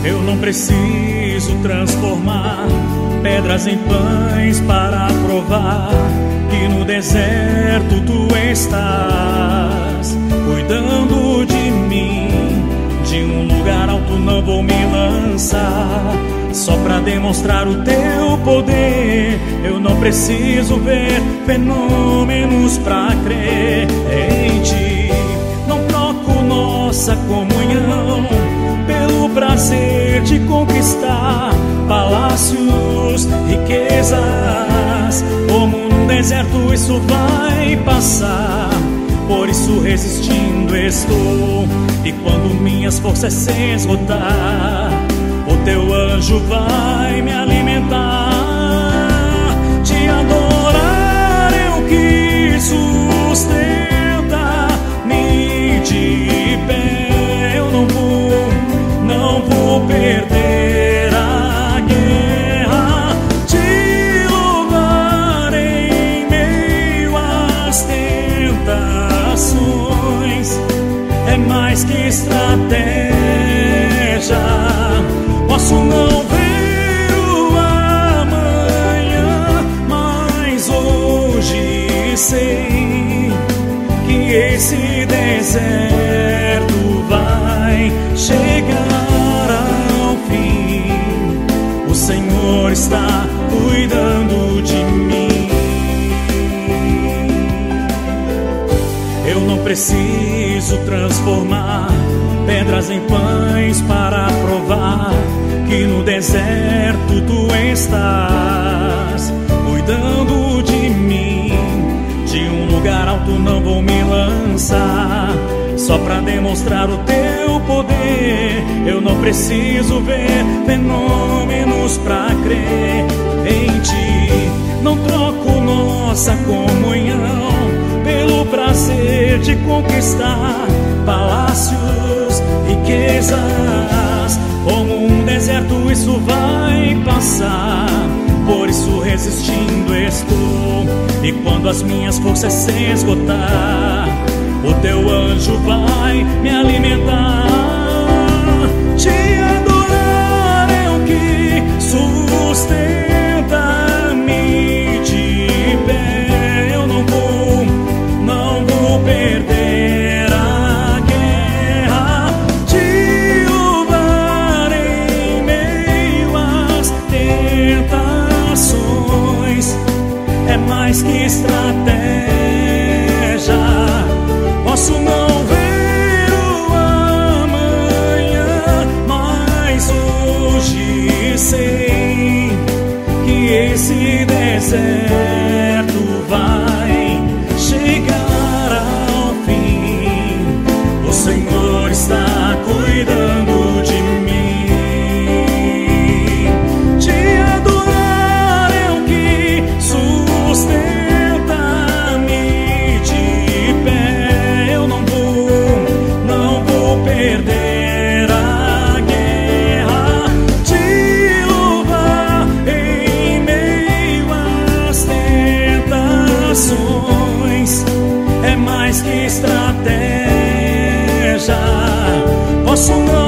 Eu não preciso transformar pedras em pães para provar que no deserto tu estás cuidando de mim. De um lugar alto não vou me lançar só pra demonstrar o teu poder. Eu não preciso ver fenômenos pra crer em ti. Não troco nossa comunhão pelo prazer de conquistar palácios, riquezas. Como num deserto isso vai passar, por isso resistindo estou. E quando minhas forças se esgotar, o teu anjo vai me alimentar. Te adorar é o que sustenta-me de pé. Eu não vou perder a guerra. Te louvar em meio às tentações é mais que estratégia. Posso não ver o amanhã, mas hoje sei que esse deserto vai chegar ao fim. O Senhor está cuidando de mim. Eu não preciso transformar pedras em pães para provar que no deserto tu estás cuidando de mim. De um lugar alto não vou me lançar só pra demonstrar o teu poder. Eu não preciso ver fenômenos pra crer em ti. Não troco nossa comunhão pelo prazer de conquistar palácios, riquezas. Como um deserto isso vai passar, por isso resistindo estou. E quando as minhas forças se esgotar, o teu anjo vai me alimentar. Te adorar é o que sustenta-me de pé. Eu não vou perder a guerra. Te louvar em meio às tentações é mais que estratégia. Posso não ver o amanhã, mas hoje sei que esse deserto vai chegar ao fim. O Senhor está cuidando de mim. Te adorar é o que sustenta-me de pé. Eu não vou perder a guerra. Te louvar em meio às tentações é mais que estratégia. Posso não